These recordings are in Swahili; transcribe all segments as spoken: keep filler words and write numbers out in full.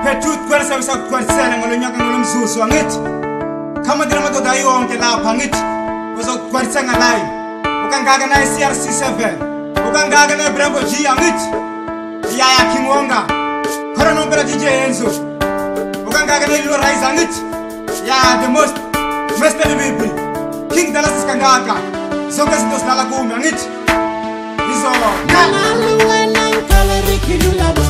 betut kwelisa kusakugcwalisela ngolonyaka ngolomzuzu angithi kama dira madoda yonke lapha angithi uzokugcwalisa ngalayo ukangaka na C R C seven ukangaka na Bravo G angithi yaya King Wonga khona nombela D J Enzo ukangaka na Lilo Rise angithi ya the most master people King Dallas kangaka zonke izinto silala kume angithi izo Naluwena nkalari kilulaba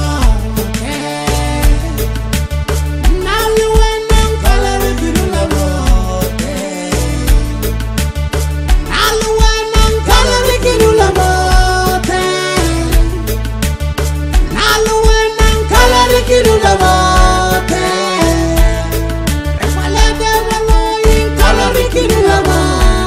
Naluwena nkalari kilulaba Naluwena nkalari kilulaba Naluwena nkalari kilulaba Ekwalede waloyi nkalari kilulaba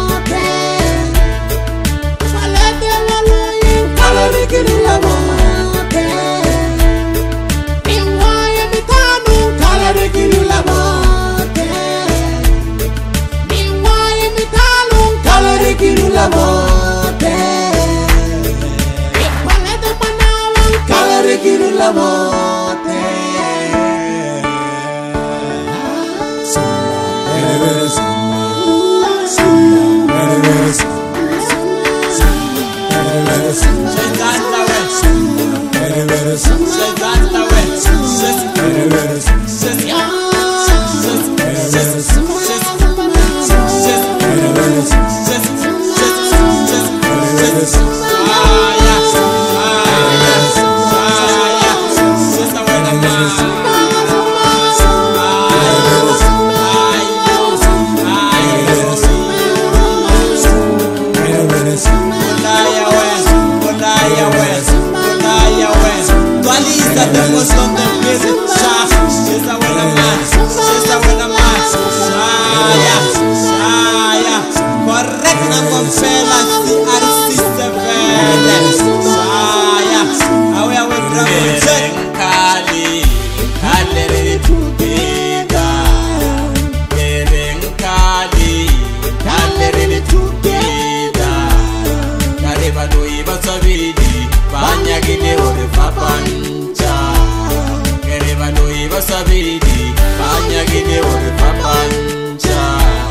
Sabidi, banya gide ore papancha.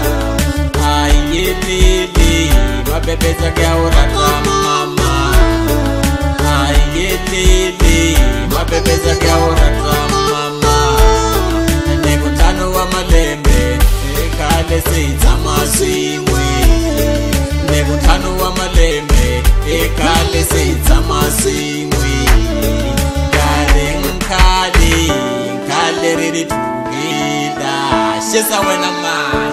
Aye lili, mabebe zake ora mama. Aye lili, mabebe zake ora mama. Nekutano wa malembe, ekale seitama simwe. Nekutano wa malembe, ekale seitama simwe. Kale nkali. Ready to get that. She's a winner man.